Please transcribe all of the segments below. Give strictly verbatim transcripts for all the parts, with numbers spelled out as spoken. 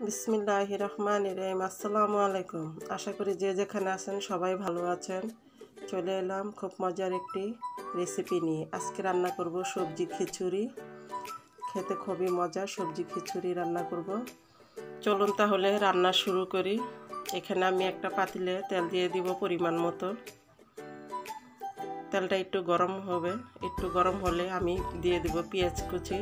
বিসমিল্লাহির রহমানির রহিম। আসসালামু আলাইকুম। আশা করি যে যেখানে আছেন সবাই ভালো আছেন। চলে এলাম খুব মজার একটি রেসিপি নিয়ে। আজকে রান্না করব সবজি খিচুড়ি। খেতে খুবই মজার সবজি খিচুড়ি রান্না করব। চলুন তাহলে রান্না শুরু করি। এখানে আমি একটা পাতিলে তেল দিয়ে দিব পরিমাণ মতো। তেলটা একটু গরম হবে, একটু গরম হলে আমি দিয়ে দিব পেঁয়াজ কুচি।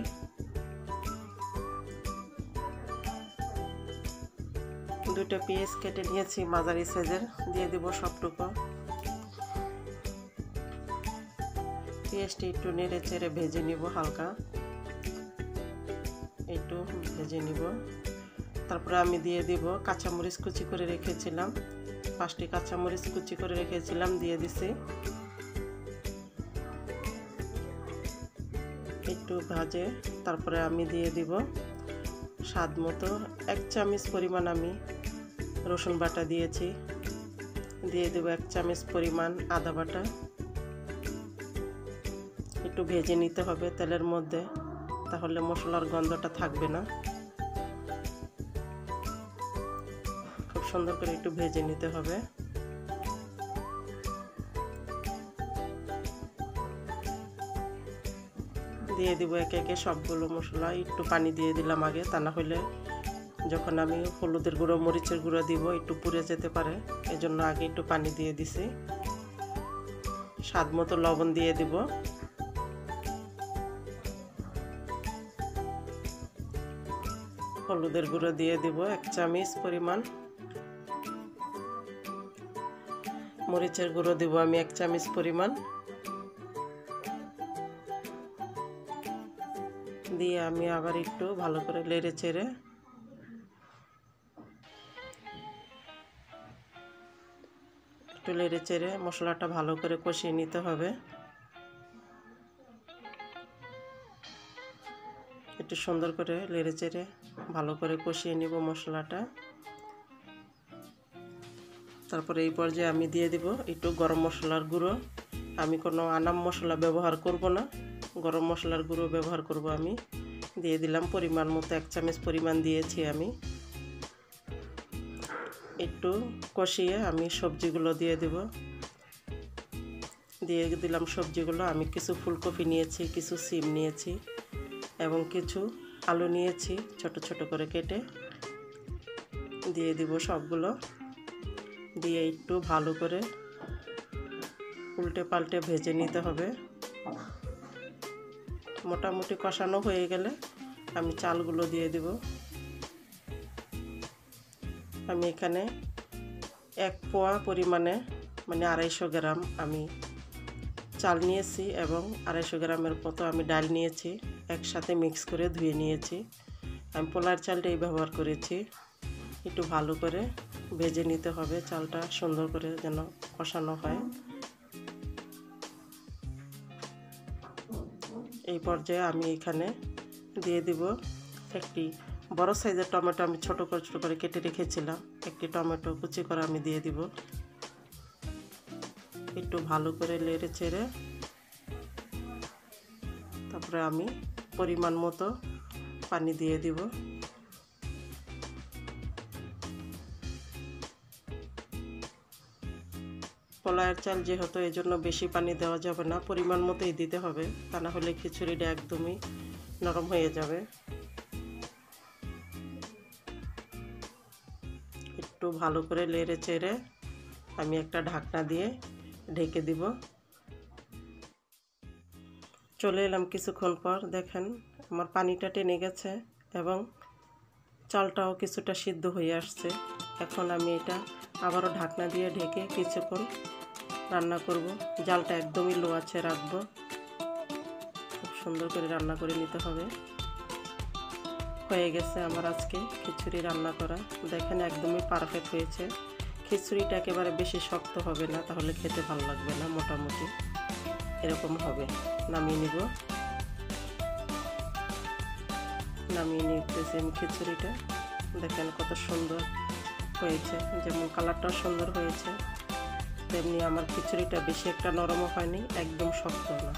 দুটো পেঁয়াজ কেটে নিয়েছি মাঝারি সাইজের, দিয়ে দেব সবটুকু। পেঁয়াজটি একটু নেড়ে চেড়ে ভেজে নিব, হালকা একটু ভেজে নিব। তারপরে আমি দিয়ে দিব কাঁচামরিচ কুচি করে রেখেছিলাম, পাঁচটি কাঁচামরিচ কুচি করে রেখেছিলাম, দিয়ে দিছি। একটু ভাজে তারপরে আমি দিয়ে দিব স্বাদ মতো এক চামচ পরিমাণ আমি রসুন বাটা দিয়েছি, দিয়ে দেব এক চামচ পরিমাণ আদা বাটা। একটু ভেজে নিতে হবে তেলের মধ্যে, তাহলে মশলার গন্ধটা থাকবে না। খুব সুন্দর করে একটু ভেজে নিতে হবে। দিয়ে দিব একে একে সবগুলো মশলা। একটু পানি দিয়ে দিলাম আগে, তা না হলে যখন আমি হলুদের গুঁড়ো মরিচের গুঁড়ো দিব একটু পুড়ে যেতে পারে, এজন্য আগে একটু পানি দিয়ে দিছি। স্বাদ মতো লবণ দিয়ে দিব। হলুদের গুঁড়ো দিয়ে দিব এক চামচ পরিমাণ। মরিচের গুঁড়ো দিব আমি এক চামচ পরিমাণ। দিয়ে আমি আবার একটু ভালো করে নেড়ে চেড়ে একটু নেড়ে চেড়ে মশলাটা ভালো করে কষিয়ে নিতে হবে। একটু সুন্দর করে নেড়ে চেড়ে ভালো করে কষিয়ে নিব মশলাটা। তারপরে এই পর্যায়ে আমি দিয়ে দিব একটু গরম মশলার গুঁড়ো। আমি কোনো আনাম মশলা ব্যবহার করব না, গরম মশলার গুঁড়ো ব্যবহার করব আমি। দিয়ে দিলাম পরিমাণ মতো, এক চামচ পরিমাণ দিয়েছি আমি। একটু কষিয়ে আমি সবজিগুলো দিয়ে দেব। দিয়ে দিলাম সবজিগুলো। আমি কিছু ফুলকপি নিয়েছি, কিছু সিম নিয়েছি এবং কিছু আলু নিয়েছি ছোট ছোট করে কেটে। দিয়ে দিব সবগুলো। দিয়ে একটু ভালো করে উল্টে পাল্টে ভেজে নিতে হবে। মোটামুটি কষানো হয়ে গেলে আমি চালগুলো দিয়ে দেব। আমি এখানে এক পোয়া পরিমাণে মানে আড়াইশো গ্রাম আমি চাল নিয়েছি এবং আড়াইশো গ্রামের মতো আমি ডাল নিয়েছি, একসাথে মিক্স করে ধুয়ে নিয়েছি। আমি পোলার চালটাই ব্যবহার করেছি। একটু ভালো করে ভেজে নিতে হবে, চালটা সুন্দর করে যেন কষানো হয়। এই পর্যায়ে আমি এখানে দিয়ে দিব একটি বড় সাইজের টমেটো, আমি ছোট করে ছোট করে কেটে রেখেছিলাম। একটি টমেটো কুচি করে আমি দিয়ে দিব। একটু ভালো করে নেড়ে চেড়ে তারপরে আমি পরিমাণ মতো পানি দিয়ে দিব। পোলায়ের চাল যেহেতু এই জন্য বেশি পানি দেওয়া যাবে না, পরিমাণ মতোই দিতে হবে, তা না হলে খিচুড়িটা একদমই নরম হয়ে যাবে। একটু ভালো করে নেড়ে চেড়ে আমি একটা ঢাকনা দিয়ে ঢেকে দিব। চলে এলাম কিছুক্ষণ পর, দেখেন আমার পানিটা টেনে গেছে এবং চালটাও কিছুটা সিদ্ধ হয়ে আসছে। এখন আমি এটা আবারও ঢাকনা দিয়ে ঢেকে কিছুক্ষণ রান্না করব। জালটা একদমই লো আছে রাখবো। খুব সুন্দর করে রান্না করে নিতে হবে। হয়ে গেছে আমার আজকে খিচুড়ি রান্না করা। দেখেন একদমই পারফেক্ট হয়েছে। খিচুড়িটা একেবারে বেশি শক্ত হবে না, তাহলে খেতে ভালো লাগবে না। মোটামুটি এরকম হবে। নামিয়ে নিব। নামিয়ে নিতেছি আমি খিচুড়িটা। দেখেন কত সুন্দর হয়েছে, যেমন কালারটাও সুন্দর হয়েছে, তেমনি আমার খিচুড়িটা বেশি একটা নরমও হয়নি, একদম শক্ত না।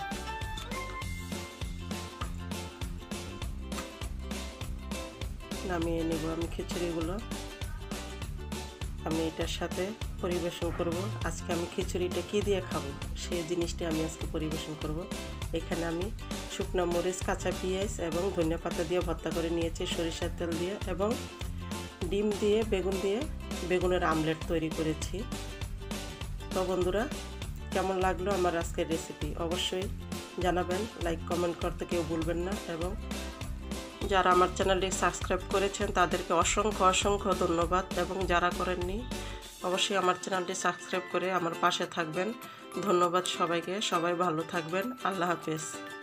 নামিয়ে নেব আমি খিচুড়িগুলো। আমি এটার সাথে পরিবেশন করব। আজকে আমি খিচুড়িটা কী দিয়ে খাবো সেই জিনিসটি আমি আজকে পরিবেশন করব। এখানে আমি শুকনো মরিচ, কাঁচা পেঁয়াজ এবং ধনিয়া পাতা দিয়ে ভর্তা করে নিয়েছি সরিষার তেল দিয়ে, এবং ডিম দিয়ে বেগুন দিয়ে বেগুনের আমলেট তৈরি করেছি। তো বন্ধুরা, কেমন লাগলো আমার আজকের রেসিপি অবশ্যই জানাবেন, লাইক কমেন্ট করতে কেউ ভুলবেন না। এবং যারা আমার চ্যানেলটি সাবস্ক্রাইব করেছেন তাদেরকে অসংখ্য অসংখ্য ধন্যবাদ, এবং যারা করেননি অবশ্যই আমার চ্যানেলটি সাবস্ক্রাইব করে আমার পাশে থাকবেন। ধন্যবাদ সবাইকে, সবাই ভালো থাকবেন। আল্লাহ হাফেজ।